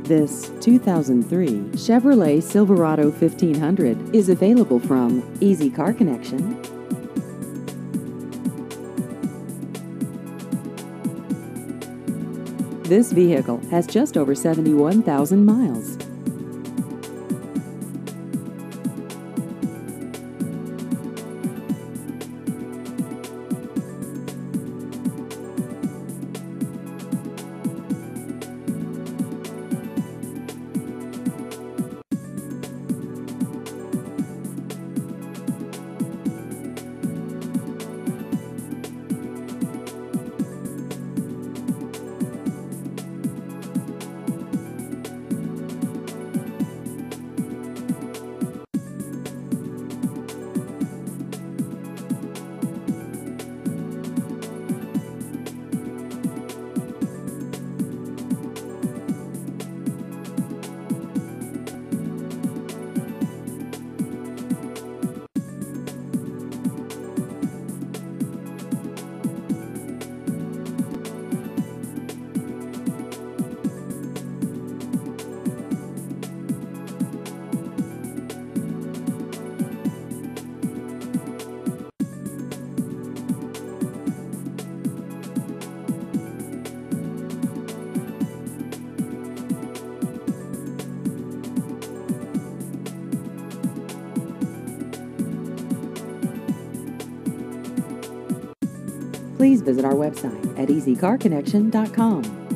This 2003 Chevrolet Silverado 1500 is available from Easy Car Connection. This vehicle has just over 71,000 miles. Please visit our website at easycarconnection.com.